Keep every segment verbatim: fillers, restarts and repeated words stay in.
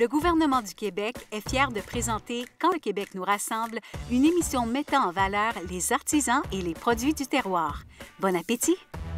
Le gouvernement du Québec est fier de présenter Quand le Québec nous rassemble, une émission mettant en valeur les artisans et les produits du terroir. Bon appétit!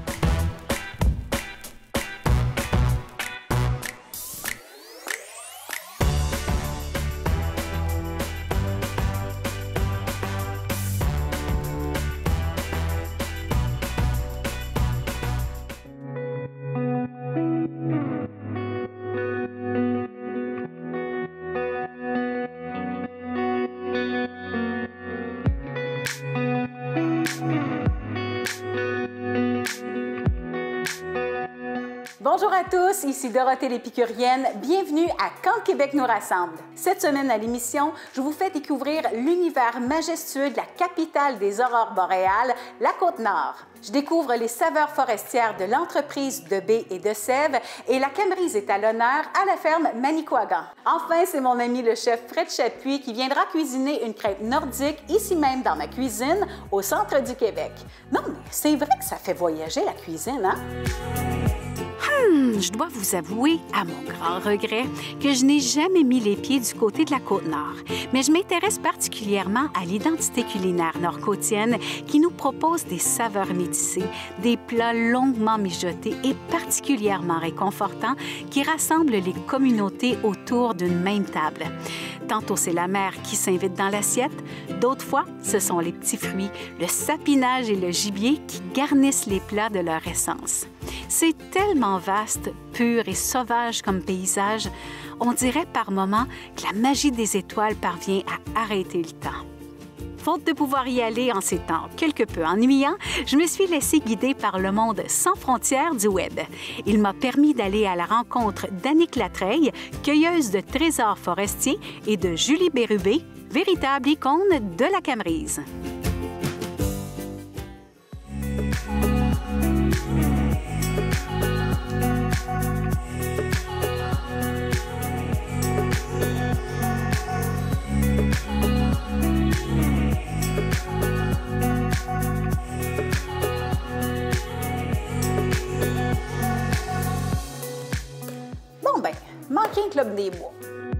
Bonjour à tous, ici Dorothée l'Épicurienne. Bienvenue à Quand le Québec nous rassemble. Cette semaine à l'émission, je vous fais découvrir l'univers majestueux de la capitale des aurores boréales, la Côte-Nord. Je découvre les saveurs forestières de l'entreprise de baies et de sève et la Camerise est à l'honneur à la ferme Manicouagan. Enfin, c'est mon ami le chef Fred Chapuis qui viendra cuisiner une crêpe nordique ici même dans ma cuisine au centre du Québec. Non, mais c'est vrai que ça fait voyager la cuisine, hein? Hmm, je dois vous avouer, à mon grand regret, que je n'ai jamais mis les pieds du côté de la Côte-Nord. Mais je m'intéresse particulièrement à l'identité culinaire nord-côtienne qui nous propose des saveurs métissées, des plats longuement mijotés et particulièrement réconfortants qui rassemblent les communautés autour d'une même table. Tantôt c'est la mer qui s'invite dans l'assiette, d'autres fois ce sont les petits fruits, le sapinage et le gibier qui garnissent les plats de leur essence. C'est tellement vaste, pur et sauvage comme paysage, on dirait par moments que la magie des étoiles parvient à arrêter le temps. Faute de pouvoir y aller en ces temps quelque peu ennuyants, je me suis laissée guider par le monde sans frontières du Web. Il m'a permis d'aller à la rencontre d'Annick Latreille, cueilleuse de trésors forestiers, et de Julie Bérubé, véritable icône de la Camerise. Manquin Club des Bois.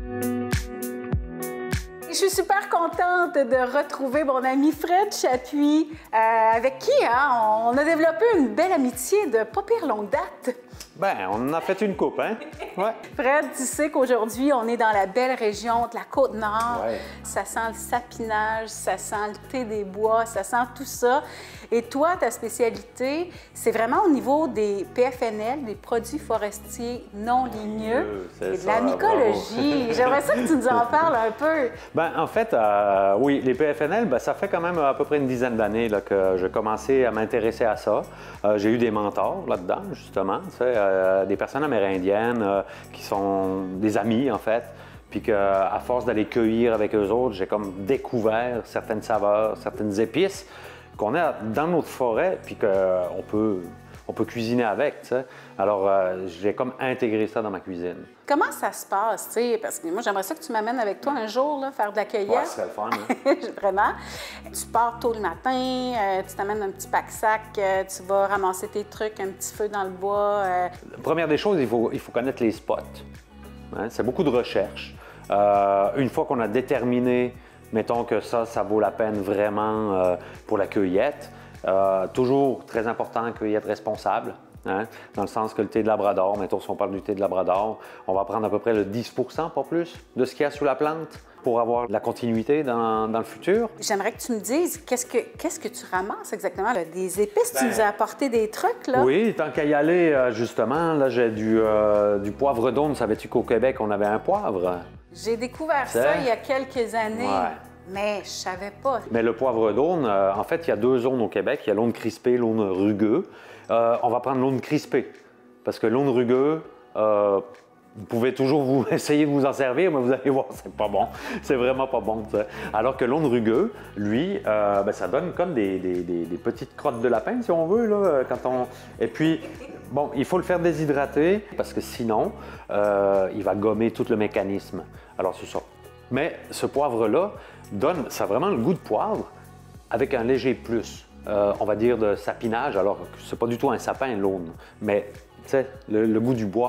Je suis super contente de retrouver mon ami Fred Chapuis, euh, avec qui hein, on a développé une belle amitié de pas pire longue date. Bien, on en a fait une coupe, hein? Ouais. Fred, tu sais qu'aujourd'hui, on est dans la belle région de la Côte-Nord. Ouais. Ça sent le sapinage, ça sent le thé des bois, ça sent tout ça. Et toi, ta spécialité, c'est vraiment au niveau des P F N L, des produits forestiers non ligneux, euh, et de la mycologie. J'aimerais ça que tu nous en parles un peu. Bien, en fait, euh, oui, les P F N L, bien, ça fait quand même à peu près une dizaine d'années là, que j'ai commencé à m'intéresser à ça. Euh, j'ai eu des mentors là-dedans, justement, tu sais, euh, des personnes amérindiennes euh, qui sont des amis, en fait. Puis qu'à force d'aller cueillir avec eux autres, j'ai comme découvert certaines saveurs, certaines épices qu'on a dans notre forêt, puis qu'on peut, on peut cuisiner avec, tu sais. Alors, euh, j'ai comme intégré ça dans ma cuisine. Comment ça se passe, tu sais? Parce que moi, j'aimerais ça que tu m'amènes avec toi un jour, là, faire de la cueillette. Ouais, ce serait le fun, hein? Vraiment. Tu pars tôt le matin, euh, tu t'amènes un petit pack-sac, euh, tu vas ramasser tes trucs, un petit feu dans le bois. Euh... Première des choses, il faut, il faut connaître les spots. Hein? C'est beaucoup de recherche. Euh, une fois qu'on a déterminé, mettons que ça, ça vaut la peine vraiment euh, pour la cueillette, euh, toujours très important, cueillette responsable. Hein? Dans le sens que le thé de Labrador, mettons si on parle du thé de Labrador, on va prendre à peu près le dix pour cent, pas plus, de ce qu'il y a sous la plante pour avoir de la continuité dans, dans le futur. J'aimerais que tu me dises, qu'est-ce que, qu'est-ce que tu ramasses exactement? Là? Des épices, ben, tu nous as apporté des trucs, là? Oui, tant qu'à y aller, justement, là, j'ai du, euh, du poivre d'Aune. Savais-tu qu'au Québec, on avait un poivre? J'ai découvert ça il y a quelques années. Ouais. Mais je savais pas. Mais le poivre d'Aune, euh, en fait, il y a deux zones au Québec. Il y a l'Aune crispée, l'Aune rugueux. Euh, on va prendre l'Aune crispée, parce que l'Aune rugueux, euh, vous pouvez toujours vous essayer de vous en servir, mais vous allez voir, c'est pas bon. C'est vraiment pas bon, ça. Alors que l'Aune rugueux, lui, euh, ben, ça donne comme des, des, des, des petites crottes de lapin, si on veut, là, quand on... Et puis, bon, il faut le faire déshydrater, parce que sinon, euh, il va gommer tout le mécanisme. Alors, c'est ça. Mais ce poivre-là donne, ça a vraiment le goût de poivre, avec un léger plus, euh, on va dire, de sapinage. Alors, c'est pas du tout un sapin, l'Aune, mais tu sais, le, le goût du bois.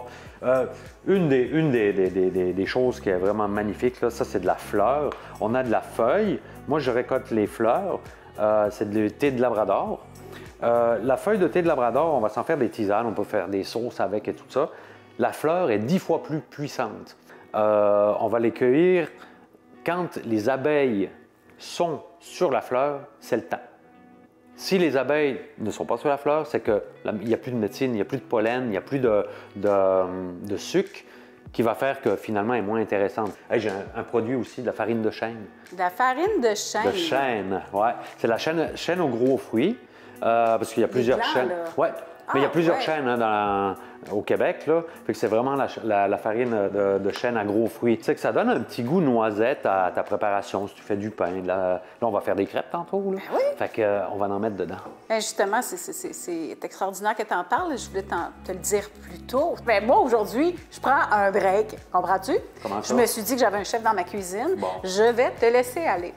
Euh, une des, une des, des, des, des choses qui est vraiment magnifique, là, ça c'est de la fleur. On a de la feuille. Moi, je récolte les fleurs. Euh, c'est du thé de Labrador. Euh, la feuille de thé de Labrador, on va s'en faire des tisanes, on peut faire des sauces avec et tout ça. La fleur est dix fois plus puissante. Euh, on va les cueillir quand les abeilles sont sur la fleur, c'est le temps. Si les abeilles ne sont pas sur la fleur, c'est qu'il n'y a plus de médecine, il n'y a plus de pollen, il n'y a plus de, de, de sucre qui va faire que finalement elle est moins intéressante. Hey, j'ai un, un produit aussi, de la farine de chêne. De la farine de chêne? De chêne, oui. C'est la chêne, chêne aux gros fruits, euh, parce qu'il y a plusieurs blancs, chênes. Là. Ouais. Mais ah, il y a plusieurs ouais. chênes hein, dans, au Québec, là. Fait que c'est vraiment la, la, la farine de, de chêne à gros fruits. Tu sais que ça donne un petit goût noisette à ta préparation si tu fais du pain. Là, là on va faire des crêpes tantôt. Là. Ben oui. Fait que, euh, on va en mettre dedans. Ben justement, c'est extraordinaire que tu en parles. Je voulais te le dire plus tôt. Ben moi, aujourd'hui, je prends un break. Comprends-tu? Comment ça? Je me suis dit que j'avais un chef dans ma cuisine. Bon. Je vais te laisser aller.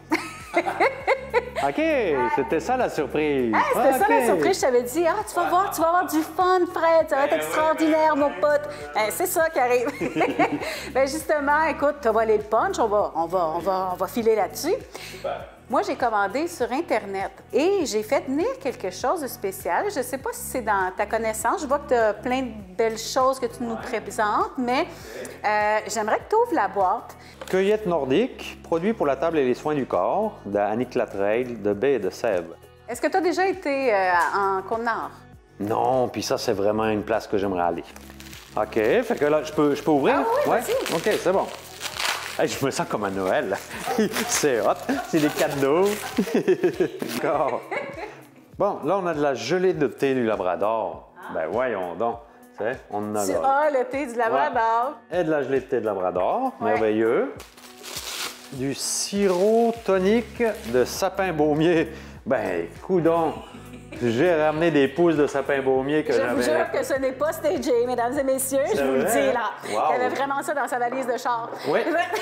OK, c'était ça la surprise. Ah, c'était ah, ça okay. la surprise. Je t'avais dit, ah, tu vas voir, tu vas avoir du fun, Fred. Ça va être extraordinaire, mon pote. Ben, c'est ça qui arrive. Ben, justement, écoute, tu as volé le punch. On va, on va, on va, on va filer là-dessus. Moi, j'ai commandé sur Internet et j'ai fait venir quelque chose de spécial. Je ne sais pas si c'est dans ta connaissance. Je vois que tu as plein de belles choses que tu nous présentes, mais euh, j'aimerais que tu ouvres la boîte. Cueillette nordique, produit pour la table et les soins du corps, d'Annick Latreille, de Baie et de Sèvres. Est-ce que tu as déjà été euh, en Côte-Nord? Non, puis ça, c'est vraiment une place que j'aimerais aller. OK, fait que là, je peux, je peux ouvrir? Ah oui, ouais? vas-y. OK, c'est bon. Hey, je me sens comme à Noël. C'est hot. C'est des cadeaux. D'accord. Bon, là, on a de la gelée de thé du Labrador. Ah. Ben voyons donc. T'sais, on en a Tu là. as le thé du Labrador. Ouais. Et de la gelée de thé de Labrador. Ouais. Merveilleux. Du sirop tonique de sapin baumier. Ben, coudonc. J'ai ramené des pousses de sapin baumier que Je j'avais... vous jure que ce n'est pas stagé, mesdames et messieurs. Je vous le dis, là. Wow. Il y avait vraiment ça dans sa valise de char. Oui.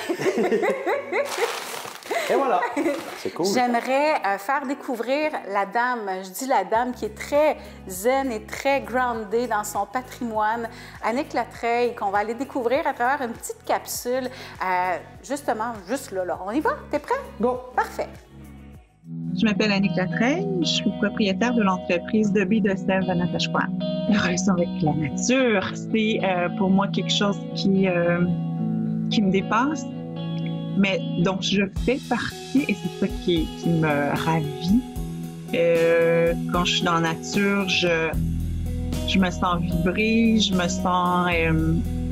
Et voilà. C'est cool. J'aimerais euh, faire découvrir la dame, je dis la dame qui est très zen et très groundée dans son patrimoine, Annick Latreille, qu'on va aller découvrir à travers une petite capsule. Euh, justement, juste là, là. On y va? T'es prêt? Go! Parfait. Je m'appelle Annick Latreille, je suis propriétaire de l'entreprise de Baie de Sèvres à Natashquan. La relation avec la nature, c'est euh, pour moi quelque chose qui, euh, qui me dépasse, mais dont je fais partie et c'est ça qui, qui me ravit. Euh, quand je suis dans la nature, je, je me sens vibrer, je me sens euh,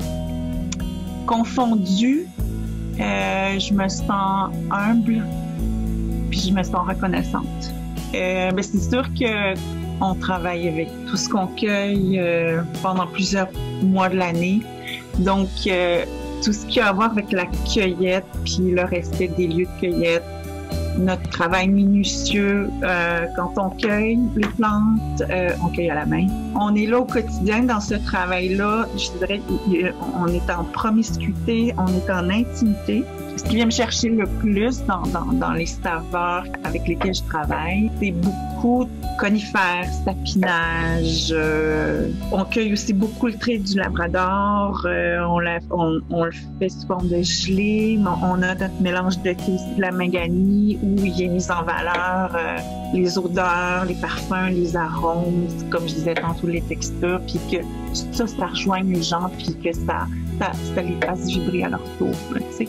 confondue, euh, je me sens humble. Puis je me sens reconnaissante. Euh, ben c'est sûr qu'on travaille avec tout ce qu'on cueille euh, pendant plusieurs mois de l'année. Donc, euh, tout ce qui a à voir avec la cueillette, puis le respect des lieux de cueillette, notre travail minutieux euh, quand on cueille les plantes, euh, on cueille à la main. On est là au quotidien dans ce travail-là. Je dirais qu'on est en promiscuité, on est en intimité. Ce qui vient me chercher le plus dans, dans, dans les saveurs avec lesquelles je travaille, c'est beaucoup de conifères, sapinage. Euh, on cueille aussi beaucoup le trait du Labrador. Euh, on, la, on, on le fait sous forme de gelée. On a notre mélange de thé aussi de la Mangani où il est mis en valeur euh, les odeurs, les parfums, les arômes, comme je disais tantôt, les textures, puis que ça, ça rejoigne les gens, puis que ça, ça, ça les fasse vibrer à leur tour. Tu sais.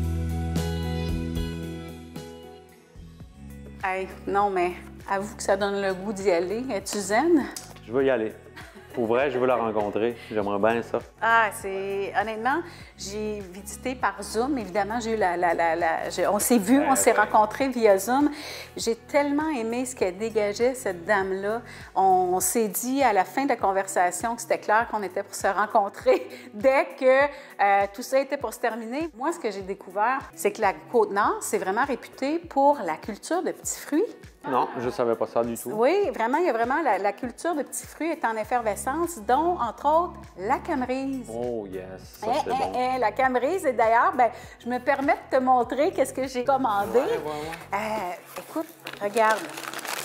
Hey, non, mais avoue que ça donne le goût d'y aller. Es-tu zen? Je veux y aller. Pour vrai, je veux la rencontrer. J'aimerais bien ça. Ah, c'est... Honnêtement, j'ai visité par Zoom. Évidemment, j'ai eu la... la, la, la... J'ai... On s'est vus, on s'est rencontrés via Zoom. J'ai tellement aimé ce qu'elle dégageait, cette dame-là. On, on s'est dit à la fin de la conversation que c'était clair qu'on était pour se rencontrer dès que euh, tout ça était pour se terminer. Moi, ce que j'ai découvert, c'est que la Côte-Nord, c'est vraiment réputé pour la culture de petits fruits. Non, je ne savais pas ça du tout. Oui, vraiment, il y a vraiment la, la culture de petits fruits est en effervescence, dont, entre autres, la camerise. Oh yes, ça Eh, c'est eh, bon. eh, la camerise, et d'ailleurs, ben, je me permets de te montrer qu'est-ce que j'ai commandé. Ouais, ouais, ouais. Euh, écoute, regarde.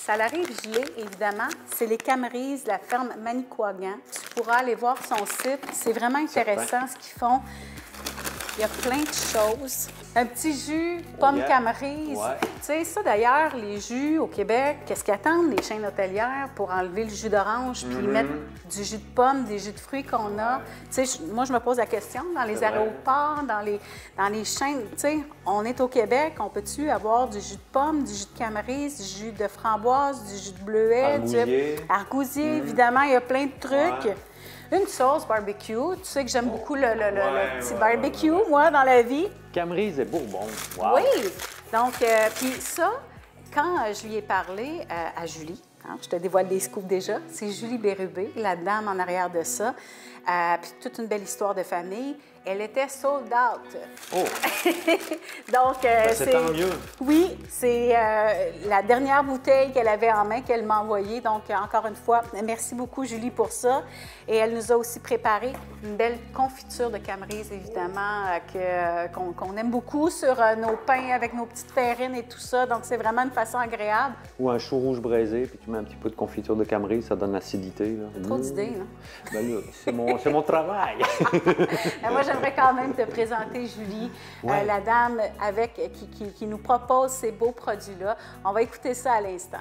Ça l'arrive gelé, évidemment. C'est les Camrys de la ferme Manicouagan. Tu pourras aller voir son site. C'est vraiment intéressant ce qu'ils font. Il y a plein de choses. Un petit jus, pomme yeah. Camrys. Ouais. Tu sais, ça d'ailleurs, les jus au Québec, qu'est-ce qu'attendent les chaînes hôtelières pour enlever le jus d'orange puis mm-hmm. mettre du jus de pomme, des jus de fruits qu'on a? Tu sais, moi, je me pose la question, dans les aéroports, dans les, dans les chaînes, tu sais, on est au Québec, on peut-tu avoir du jus de pomme, du jus de Camrys, du jus de framboise, du jus de bleuet, argousier, du argousier, mm-hmm. évidemment, il y a plein de trucs. Ouais. Une sauce barbecue. Tu sais que j'aime beaucoup le, le, le, ouais, le petit ouais, barbecue, ouais, ouais. moi, dans la vie. Camrys et Bourbon. Wow. Oui. Donc, euh, puis ça, quand euh, je lui ai parlé euh, à Julie, hein, je te dévoile des scoops déjà, c'est Julie Bérubé, la dame en arrière de ça. Euh, puis toute une belle histoire de famille. Elle était sold out. Oh! Donc, euh, ben, c'est tant mieux. Oui, c'est euh, la dernière bouteille qu'elle avait en main qu'elle m'a envoyée. Donc, euh, encore une fois, merci beaucoup, Julie, pour ça. Et elle nous a aussi préparé une belle confiture de Camrys, évidemment, euh, que, qu'on, qu'on aime beaucoup sur euh, nos pains avec nos petites terrines et tout ça. Donc, c'est vraiment une façon agréable. Ou un chou rouge braisé, puis tu mets un petit peu de confiture de Camrys, ça donne l'acidité. Là. Trop mmh. d'idées, non? Ben là, c'est mon, c'est mon travail. Moi, j'aimerais quand même te présenter Julie, ouais. euh, la dame avec, qui, qui, qui nous propose ces beaux produits-là. On va écouter ça à l'instant.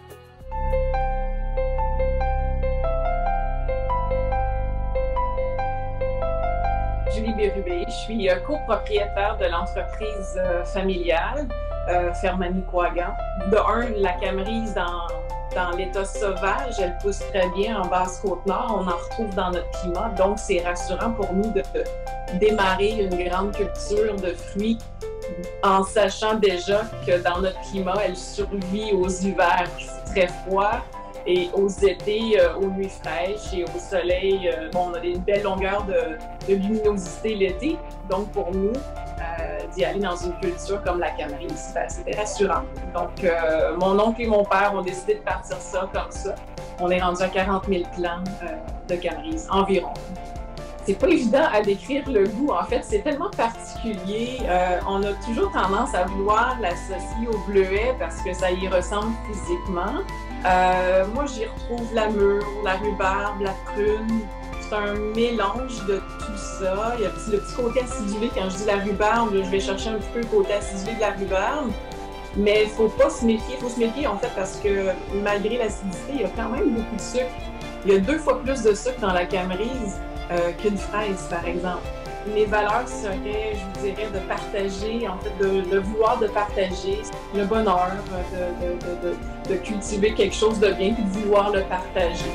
Julie Bérubé, je suis copropriétaire de l'entreprise euh, familiale euh, Ferme Manicouagan. De un, la Camrys dans, dans l'état sauvage, elle pousse très bien en Basse-Côte-Nord. On en retrouve dans notre climat, donc c'est rassurant pour nous de, de démarrer une grande culture de fruits en sachant déjà que dans notre climat, elle survit aux hivers très froids et aux étés, euh, aux nuits fraîches et au soleil. Euh, bon, on a une belle longueur de, de luminosité l'été, donc pour nous, euh, d'y aller dans une culture comme la Camrys, ben, c'était rassurant. Donc, euh, mon oncle et mon père ont décidé de partir ça comme ça. On est rendu à quarante mille plants euh, de Camrys, environ. C'est pas évident à décrire le goût. En fait, c'est tellement particulier. Euh, on a toujours tendance à vouloir l'associer au bleuet parce que ça y ressemble physiquement. Euh, moi, j'y retrouve la mûre, la rhubarbe, la prune. C'est un mélange de tout ça. Il y a le petit côté acidulé. Quand je dis la rhubarbe, je vais chercher un petit peu le côté acidulé de la rhubarbe. Mais il ne faut pas se méfier. Il faut se méfier, en fait, parce que malgré l'acidité, il y a quand même beaucoup de sucre. Il y a deux fois plus de sucre dans la Camrys euh, qu'une fraise, par exemple. Mes valeurs seraient, je vous dirais, de partager, en fait, de, de vouloir de partager le bonheur, de, de, de, de, de cultiver quelque chose de bien, puis de vouloir le partager.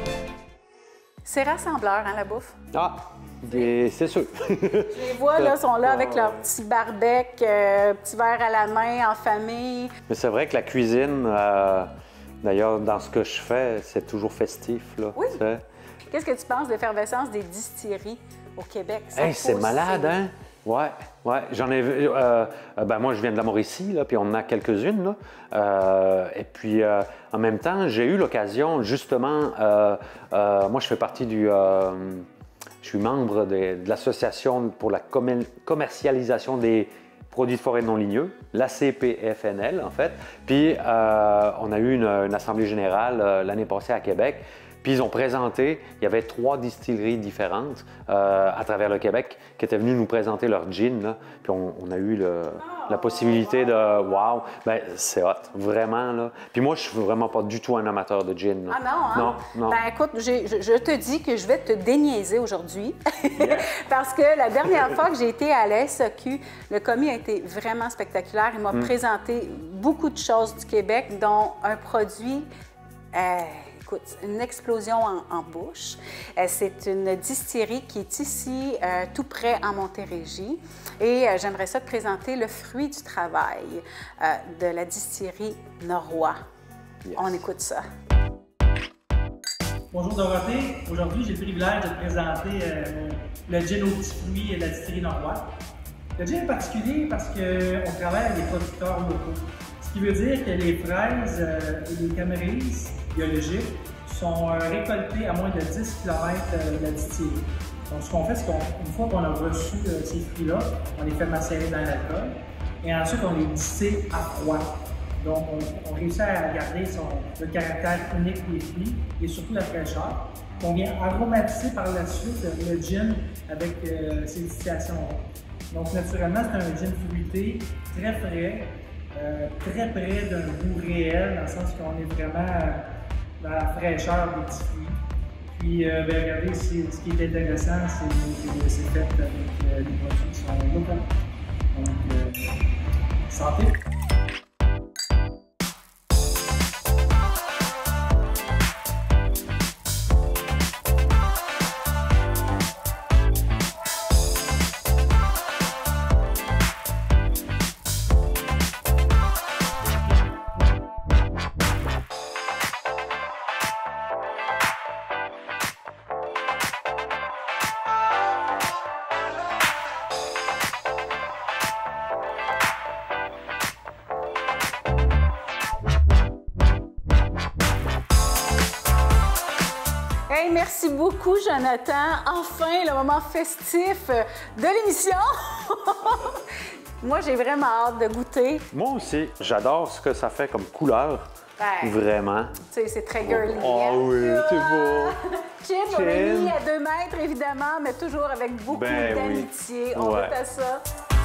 C'est rassembleur, hein, la bouffe? Ah, c'est sûr. Je les vois, là, sont là avec leur petit barbecue, euh, petit verre à la main, en famille. Mais c'est vrai que la cuisine, euh, d'ailleurs, dans ce que je fais, c'est toujours festif, là. Oui. T'sais. Qu'est-ce que tu penses de l'effervescence des distilleries au Québec? Hey, c'est malade, hein? Ouais, ouais. J'en ai vu. Euh, ben moi, je viens de la Mauricie, là, puis on en a quelques-unes, là. Euh, et puis, euh, en même temps, j'ai eu l'occasion, justement, euh, euh, moi, je fais partie du. Euh, je suis membre de, de l'Association pour la commer commercialisation des produits de forêt non ligneux, l'A C P F N L, en fait. Puis, euh, on a eu une, une assemblée générale euh, l'année passée à Québec. Puis ils ont présenté, il y avait trois distilleries différentes euh, à travers le Québec qui étaient venues nous présenter leur gin. Là. Puis on, on a eu le, la possibilité de « wow ». Ben c'est hot, vraiment. Là. Puis moi, je suis vraiment pas du tout un amateur de gin. Là. Ah non, hein? Non, non. Ben écoute, je, je te dis que je vais te déniaiser aujourd'hui yeah. parce que la dernière fois que j'ai été à la S A Q, le commis a été vraiment spectaculaire. Il m'a mm. présenté beaucoup de choses du Québec, dont un produit... Euh, une explosion en, en bouche. Euh, c'est une distillerie qui est ici, euh, tout près en Montérégie. Et euh, j'aimerais ça te présenter le fruit du travail euh, de la distillerie Norrois. Yes. On écoute ça. Bonjour Dorothée. Aujourd'hui, j'ai le privilège de te présenter euh, le gin aux petits fruits de la distillerie Norrois. Le gin est particulier parce qu'on travaille avec des producteurs locaux. Ce qui veut dire que les fraises euh, et les Camrys biologiques sont euh, récoltées à moins de dix kilomètres euh, de la distillerie. Donc, ce qu'on fait, c'est qu'une fois qu'on a reçu euh, ces fruits-là, on les fait macérer dans l'alcool et ensuite on les distille à froid. Donc, on, on réussit à garder son, le caractère unique des fruits et surtout la fraîcheur. On vient aromatiser par la suite le gin avec euh, ces distillations-là. Donc, naturellement, c'est un gin fruité, très frais, euh, très près d'un goût réel, dans le sens qu'on est vraiment dans la fraîcheur des petits fruits. Puis, euh, ben, regardez, ce qui est intéressant, c'est que c'est fait avec euh, des produits qui sont locaux. Donc, euh, santé! Hey, merci beaucoup, Jonathan. Enfin, le moment festif de l'émission. Moi, j'ai vraiment hâte de goûter. Moi aussi, j'adore ce que ça fait comme couleur. Ben, Vraiment. Tu sais, c'est très girly. Oh, hein? oui, c'est beau. Chin, on Chin. l'a mis à deux mètres, évidemment, mais toujours avec beaucoup Ben oui. d'amitié. On Ouais. goûte à ça.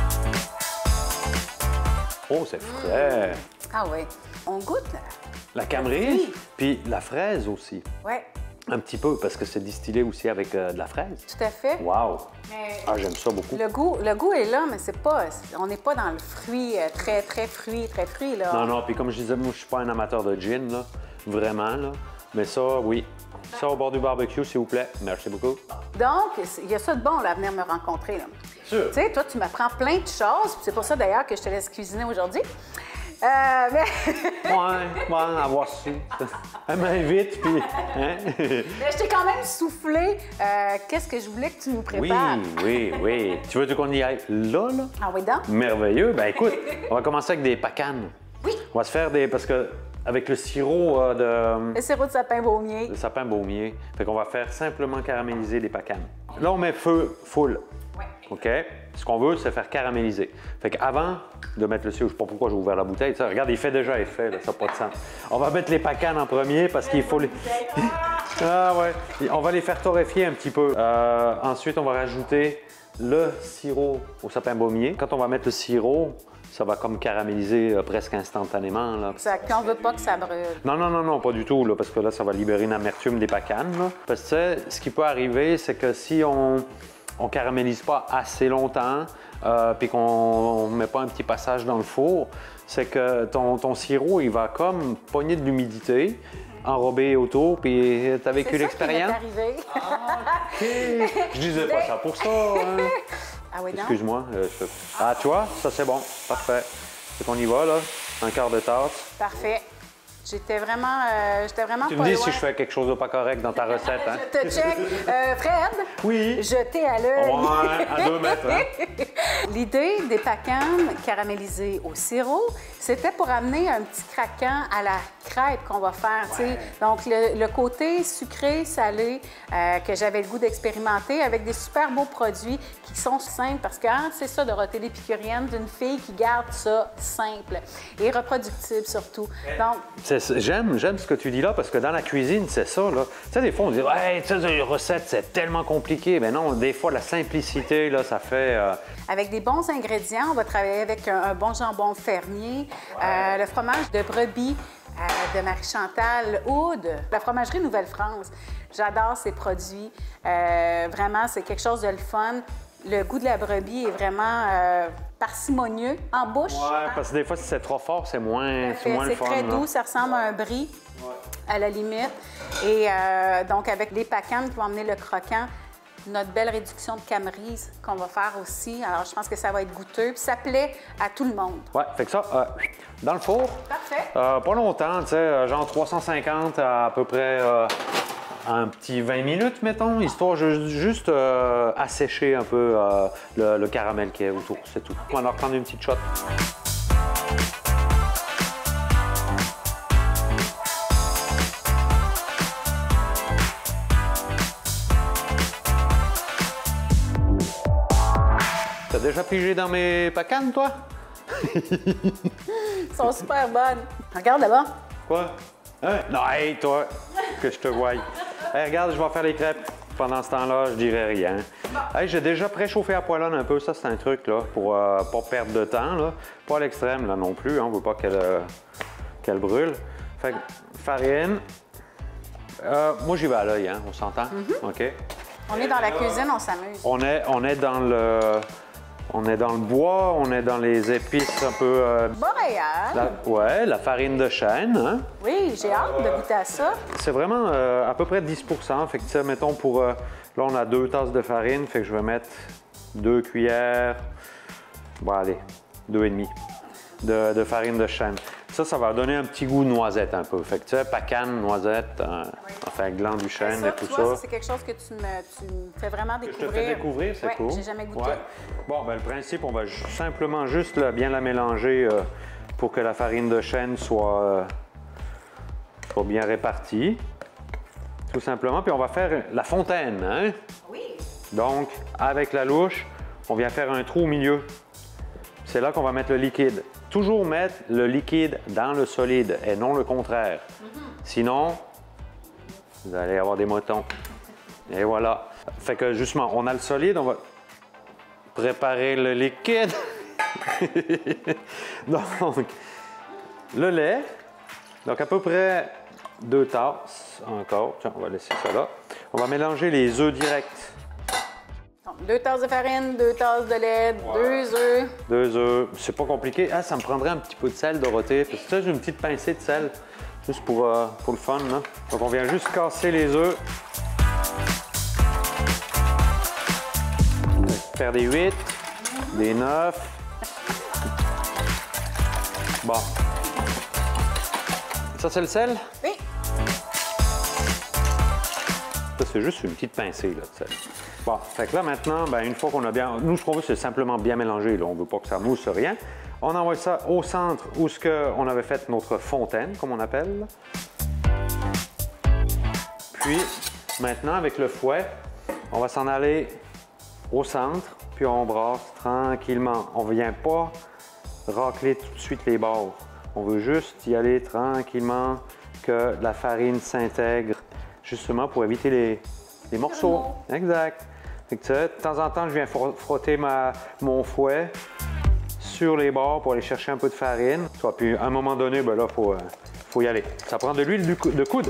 Oh, c'est frais. Ah oui. On goûte. La camerise, Oui. puis la fraise aussi. Oui, Un petit peu, parce que c'est distillé aussi avec euh, de la fraise. tout à fait. Wow! Mais Ah, j'aime ça beaucoup. le goût, le goût est là, mais c'est pas, on n'est pas dans le fruit euh, très, très fruit, très fruit, là. Non, non, puis comme je disais, moi, je suis pas un amateur de gin, là. Vraiment, là. Mais ça, oui. Ça, au bord du barbecue, s'il vous plaît. Merci beaucoup. Donc, il y a ça de bon, là, à venir me rencontrer, là. Sûr. Tu sais, toi, tu m'apprends plein de choses, puis c'est pour ça, d'ailleurs, que je te laisse cuisiner aujourd'hui. Euh, mais... Ouais, ouais, à voir si. Elle m'invite, puis. Hein? mais je t'ai quand même soufflé euh, qu'est-ce que je voulais que tu nous Oui, prépares. oui, oui. Tu veux qu'on y aille là, là? Ah oui, donc? Merveilleux. Ben écoute, on va commencer avec des pacanes. Oui. On va se faire des. Parce que avec le sirop euh, de. Le sirop de sapin baumier. Le sapin baumier. Fait qu'on va faire simplement caraméliser les pacanes. Là, on met feu full. Ouais. OK? Ce qu'on veut, c'est faire caraméliser. Fait qu'avant de mettre le sirop, je sais pas pourquoi j'ai ouvert la bouteille. Ça, regarde, il fait déjà effet, là, ça n'a pas de sens. On va mettre les pacanes en premier parce qu'il faut les... ah ouais. On va les faire torréfier un petit peu. Euh, ensuite, on va rajouter le sirop au sapin baumier. Quand on va mettre le sirop, ça va comme caraméliser euh, presque instantanément. Là. Exact. Puis on veut pas que ça brûle. Non, non, non, non, pas du tout, là, parce que là, ça va libérer une amertume des pacanes. Là. Parce que, tu sais, ce qui peut arriver, c'est que si on on caramélise pas assez longtemps, euh, puis qu'on ne met pas un petit passage dans le four, c'est que ton, ton sirop, il va comme pogner de l'humidité, enrober autour, puis t'as vécu l'expérience? C'est ça qui m'est arrivé. OK. Je disais pas ça pour ça, hein. Ah oui, non? Excuse-moi. euh, je- Ah, tu vois, ça c'est bon, parfait. Fait qu'on y va, là, un quart de tasse. Parfait. J'étais vraiment, euh, j'étais vraiment Tu pas me dis loin. si je fais quelque chose de pas correct dans ta recette, hein? Je te check. Euh, Fred, Oui. jeté à l'œil. Ouais, à deux mètres, hein? L'idée des pacanes caramélisées au sirop, c'était pour amener un petit craquant à la crêpe qu'on va faire. tu sais. Donc, le, le côté sucré, salé, euh, que j'avais le goût d'expérimenter avec des super beaux produits qui sont simples parce que hein, c'est ça, Dorothée l'épicurienne, d'une fille qui garde ça simple et reproductible surtout. Donc, C'est- c'est- J'aime, j'aime ce que tu dis là parce que dans la cuisine, c'est ça. Là. Tu sais, des fois, on dit, ouais, tu sais, les recettes, c'est tellement compliqué. Mais non, des fois, la simplicité, là, ça fait. euh, avec des bons ingrédients, on va travailler avec un, un bon jambon fermier, euh, le fromage de brebis euh, de Marie-Chantal Houde, la fromagerie Nouvelle-France. J'adore ces produits. Euh, vraiment, c'est quelque chose de le fun. Le goût de la brebis est vraiment euh, parcimonieux en bouche. Ouais, parce que des fois, si c'est trop fort, c'est moins, c'est C'est moins le c'est fun. très là. doux, ça ressemble à un brie, à la limite. Et euh, donc, avec les pacanes qui vont amener le croquant, notre belle réduction de camerise qu'on va faire aussi. Alors, je pense que ça va être goûteux. Puis ça plaît à tout le monde. Ouais, fait que ça, euh, dans le four, Parfait. euh, pas longtemps, tu sais, euh, genre trois cent cinquante à à peu près euh, un petit vingt minutes, mettons, histoire ju- juste euh, assécher un peu euh, le, le caramel qui est autour, c'est tout. On va en reprendre une petite shot. T'as déjà pigé dans mes pacanes, toi? Elles sont super bonnes. Regarde là-bas. Quoi? Hein? Non, hey, toi, que je te voie. Hey, regarde, je vais faire les crêpes. Pendant ce temps-là, je dirais rien. Hey, j'ai déjà préchauffé la poêlonne un peu. Ça, c'est un truc là, pour euh, pas perdre de temps. Là. Pas à l'extrême là non plus. Hein. On ne veut pas qu'elle euh, qu'elle brûle. Fait que, farine. Euh, moi, j'y vais à l'œil, hein, on s'entend? Mm-hmm. OK. On est dans la cuisine, on s'amuse. On est, on est dans le... On est dans le bois, on est dans les épices un peu... Euh, Boréal. Ouais, la farine de chêne. Hein? Oui, j'ai hâte de goûter à ça. C'est vraiment euh, à peu près dix pour cent. Fait que, ça, mettons, pour... Euh, là, on a deux tasses de farine, fait que je vais mettre deux cuillères... Bon, allez, deux et demi de, de farine de chêne. Ça, ça va donner un petit goût de noisette un peu. Fait que, tu sais, pacane, noisette, euh, oui. Enfin, gland du chêne ça, et tout tu vois, ça. ça c'est quelque chose que tu me, tu me fais vraiment découvrir. Je te fais découvrir, c'est ouais, cool. J'ai jamais goûté. Ouais. Bon, ben le principe, on va simplement juste là, bien la mélanger euh, pour que la farine de chêne soit, euh, soit bien répartie. Tout simplement. Puis on va faire la fontaine, hein? Oui. Donc, avec la louche, on vient faire un trou au milieu. C'est là qu'on va mettre le liquide. Toujours mettre le liquide dans le solide et non le contraire. Mm-hmm. Sinon, vous allez avoir des motons. Et voilà. Fait que justement, on a le solide, on va préparer le liquide. Donc, le lait. Donc, à peu près deux tasses encore. Tiens, on va laisser ça là. On va mélanger les œufs directs. Donc, deux tasses de farine, deux tasses de lait, ouais. deux œufs. Deux œufs. C'est pas compliqué. Ah, ça me prendrait un petit peu de sel, Dorothée. Parce que ça, j'ai une petite pincée de sel. Juste pour, euh, pour le fun, là. Donc, on vient juste casser les œufs. Faire des huit, des neuf. Bon. Ça, c'est le sel? Oui. Ça, c'est juste une petite pincée, là, de sel. Bon, fait que là, maintenant, ben, une fois qu'on a bien... Nous, ce qu'on veut, c'est simplement bien mélanger, là. On veut pas que ça mousse, rien. On envoie ça au centre où ce que on avait fait notre fontaine, comme on appelle. Puis, maintenant, avec le fouet, on va s'en aller au centre, puis on brasse tranquillement. On ne vient pas racler tout de suite les bords. On veut juste y aller tranquillement, que la farine s'intègre, justement pour éviter les, les morceaux. Exact. Fait que, de temps en temps, je viens frotter ma, mon fouet sur les bords pour aller chercher un peu de farine. Puis, à un moment donné, ben là, il faut, euh, faut y aller. Ça prend de l'huile de coude.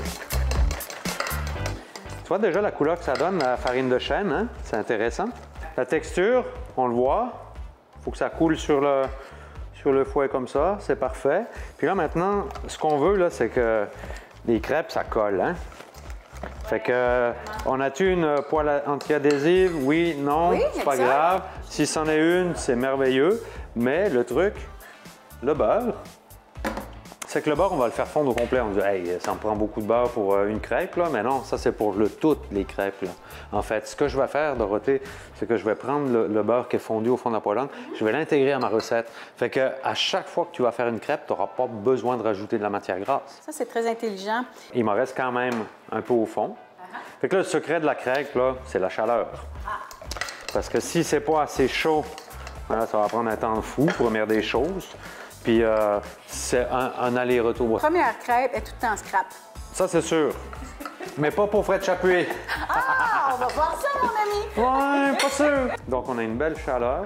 Tu vois déjà la couleur que ça donne, la farine de chêne, hein? C'est intéressant. La texture, on le voit. Il faut que ça coule sur le, sur le fouet comme ça. C'est parfait. Puis là, maintenant, ce qu'on veut, là, c'est que les crêpes, ça colle, hein? Fait que, on a-tu une poêle anti-adhésive? Oui, non, oui, c'est pas grave. Si c'en est une, c'est merveilleux. Mais le truc, le beurre, c'est que le beurre, on va le faire fondre au complet. On dit, hey, ça me prend beaucoup de beurre pour une crêpe, là. Mais non, ça, c'est pour le toutes les crêpes, là. En fait, ce que je vais faire, Dorothée, c'est que je vais prendre le, le beurre qui est fondu au fond de la poêlonne, je vais l'intégrer à ma recette. Fait que à chaque fois que tu vas faire une crêpe, tu n'auras pas besoin de rajouter de la matière grasse. Ça, c'est très intelligent. Il m'en reste quand même un peu au fond. Uh-huh. Fait que là, le secret de la crêpe, là, c'est la chaleur. Ah. Parce que si c'est pas assez chaud, là, ça va prendre un temps fou, première des choses. Puis euh, c'est un, un aller-retour. La première crêpe est tout le temps scrap. Ça, c'est sûr. Mais pas pour Fred Chapuis. Ah, on va voir ça, mon ami. Ouais, pas sûr. Donc, on a une belle chaleur.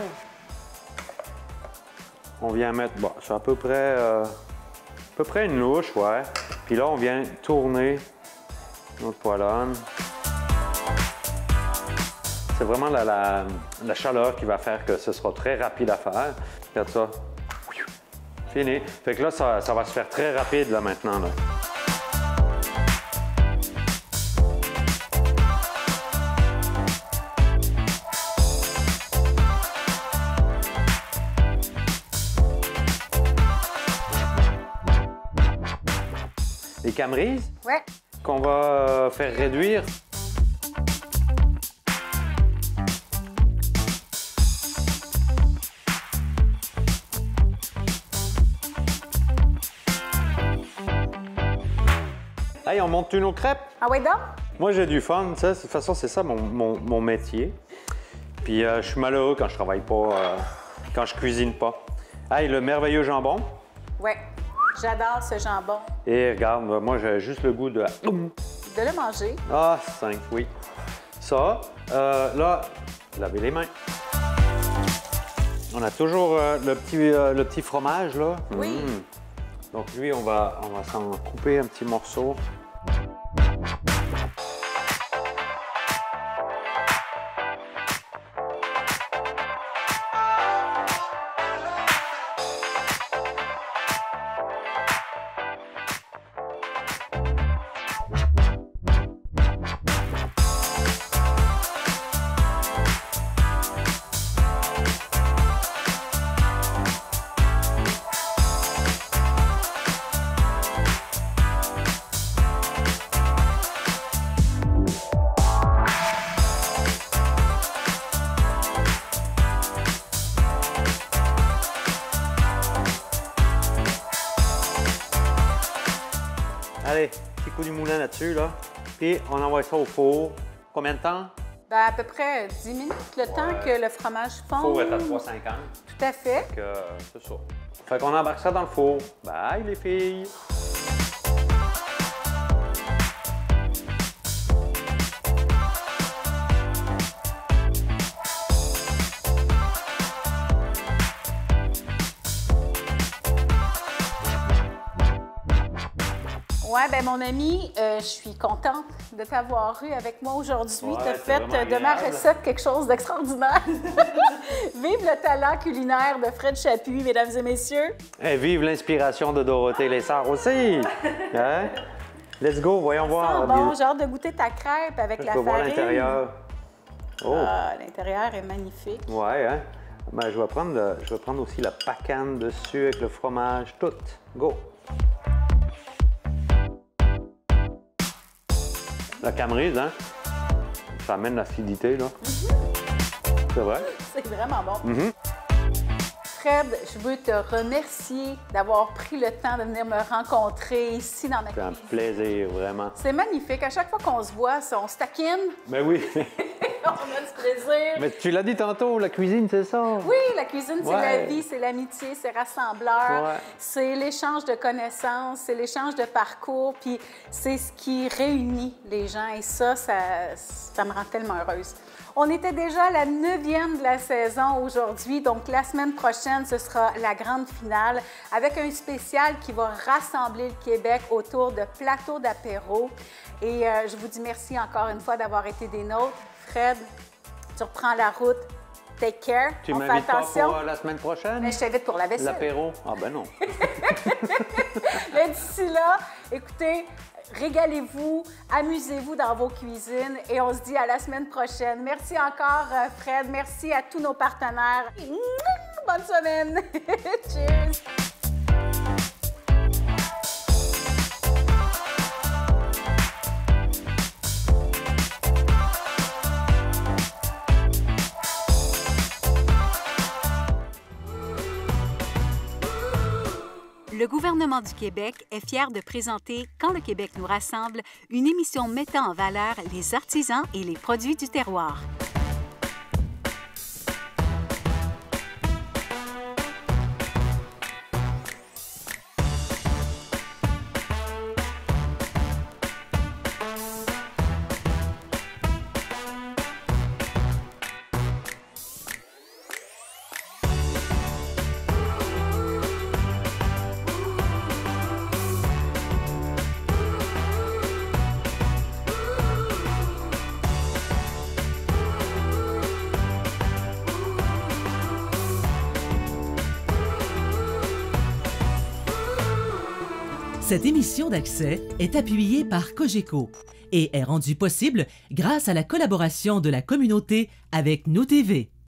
On vient mettre, bon, c'est à peu près, euh, à peu près une louche, ouais. Puis là, on vient tourner notre poêlonne. C'est vraiment la, la, la chaleur qui va faire que ce sera très rapide à faire. Regarde ça. Fini. Fait que là, ça, ça va se faire très rapide, là, maintenant, là. Les camerises, ouais. Qu'on va euh, faire réduire. Hey, on monte nos crêpes? Ah ouais, donc? Moi, j'ai du fun. Ça, de toute façon, c'est ça mon, mon, mon métier. Puis, euh, je suis malheureux quand je travaille pas, euh, quand je cuisine pas. Hey, le merveilleux jambon. Ouais, j'adore ce jambon. Et regarde, moi, j'ai juste le goût de... De le manger. Ah, cinq, oui. Ça, euh, là, lavez les mains. On a toujours euh, le, petit, euh, le petit fromage, là. Oui. Mmh. Donc lui, on va, on va s'en couper un petit morceau. Allez, petit coup du moulin là-dessus, là. Puis on envoie ça au four. Combien de temps? Ben, à peu près dix minutes, le Ouais. temps que le fromage fonde. Le four est à trois cent cinquante. Tout à fait. Donc, euh, c'est ça. Fait qu'on embarque ça dans le four. Bye, les filles! Ouais, ben mon ami, euh, je suis contente de t'avoir eu avec moi aujourd'hui. Ouais, tu as c'est fait vraiment euh, de ma agréable. recette quelque chose d'extraordinaire. Vive le talent culinaire de Fred Chapuis, mesdames et messieurs. Et vive l'inspiration de Dorothée Lessard aussi! Hein? Let's go, voyons voir. Ah, bon, j'ai hâte de goûter ta crêpe avec Je la peux voir farine. l'intérieur. Oh! Ah, l'intérieur est magnifique. Ouais, hein? Ben, je vais prendre, le- je vais prendre aussi la pacane dessus avec le fromage, tout. Go! La camerise, hein? Ça amène l'acidité, là. C'est vrai? C'est vraiment bon. Mhm. Fred, je veux te remercier d'avoir pris le temps de venir me rencontrer ici dans ma C'est un cuisine. plaisir, vraiment. C'est magnifique. À chaque fois qu'on se voit, on se taquine, Ben oui. on a du plaisir. Mais tu l'as dit tantôt, la cuisine, c'est ça. Oui, la cuisine, c'est Ouais. la vie, c'est l'amitié, c'est rassembleur, Ouais. c'est l'échange de connaissances, c'est l'échange de parcours, puis c'est ce qui réunit les gens. Et ça, ça, ça me rend tellement heureuse. On était déjà à la neuvième de la saison aujourd'hui, donc la semaine prochaine, ce sera la grande finale avec un spécial qui va rassembler le Québec autour de plateaux d'apéro. Et euh, je vous dis merci encore une fois d'avoir été des nôtres. Fred, tu reprends la route. Take care. Tu On fait m'invites pas attention. pour euh, la semaine prochaine? Mais je t'invite pour la vaisselle. L'apéro? Ah ben non. Mais d'ici là, écoutez, régalez-vous, amusez-vous dans vos cuisines et on se dit à la semaine prochaine. Merci encore, euh, Fred. Merci à tous nos partenaires. Bonne semaine. Cheers. Le gouvernement du Québec est fier de présenter Quand le Québec nous rassemble, une émission mettant en valeur les artisans et les produits du terroir. Cette émission d'Accès est appuyée par Cogeco et est rendue possible grâce à la collaboration de la communauté avec Nous T V.